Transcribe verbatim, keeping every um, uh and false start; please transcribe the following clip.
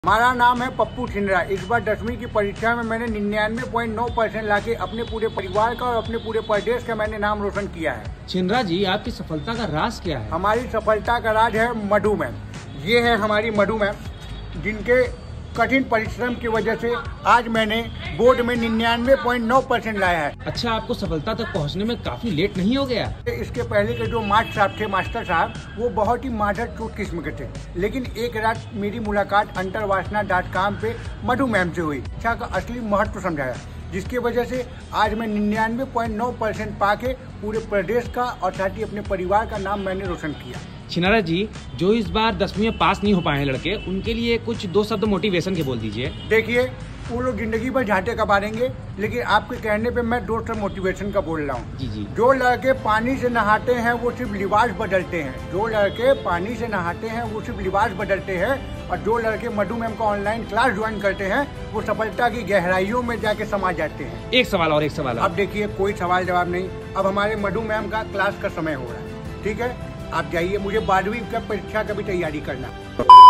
हमारा नाम है पप्पू छिंदरा। इस बार दसवीं की परीक्षा में मैंने निन्यानवे पॉइंट नौ परसेंट लाके अपने पूरे परिवार का और अपने पूरे प्रदेश का मैंने नाम रोशन किया है। छिंदरा जी, आपकी सफलता का राज क्या है? हमारी सफलता का राज है मधु मैम। ये है हमारी मधु मैम, जिनके कठिन परिश्रम की वजह से आज मैंने बोर्ड में निन्यानवे पॉइंट नौ परसेंट लाया है। अच्छा, आपको सफलता तक पहुंचने में काफी लेट नहीं हो गया? इसके पहले के जो मास्टर साहब थे मास्टर साहब वो बहुत ही माधर चूत किस्म के थे, लेकिन एक रात मेरी मुलाकात अंतरवासना डॉट कॉम पे मधु मैम से हुई। शिक्षा का असली महत्व समझाया, जिसकी वजह से आज मैं निन्यानवे पॉइंट नौ परसेंट पाके पूरे प्रदेश का और साथ ही अपने परिवार का नाम मैंने रोशन किया। छिंदरा जी, जो इस बार दसवीं में पास नहीं हो पाए हैं लड़के, उनके लिए कुछ दो शब्द मोटिवेशन के बोल दीजिए। देखिए, वो लोग जिंदगी भर झाटे का मारेंगे, लेकिन आपके कहने पे मैं दो शब्द मोटिवेशन का बोल रहा हूँ। जी जी। जो लड़के पानी से नहाते हैं वो सिर्फ लिबास बदलते हैं। जो लड़के पानी से नहाते हैं वो सिर्फ लिबास बदलते हैं, और जो लड़के मधु मैम का ऑनलाइन क्लास ज्वाइन करते हैं वो सफलता की गहराइयों में जाके समा जाते हैं। एक सवाल और एक सवाल। अब देखिए, कोई सवाल जवाब नहीं। अब हमारे मधु मैम का क्लास का समय हो रहा है, ठीक है? आप जाइए, मुझे बारहवीं का परीक्षा का भी तैयारी करना।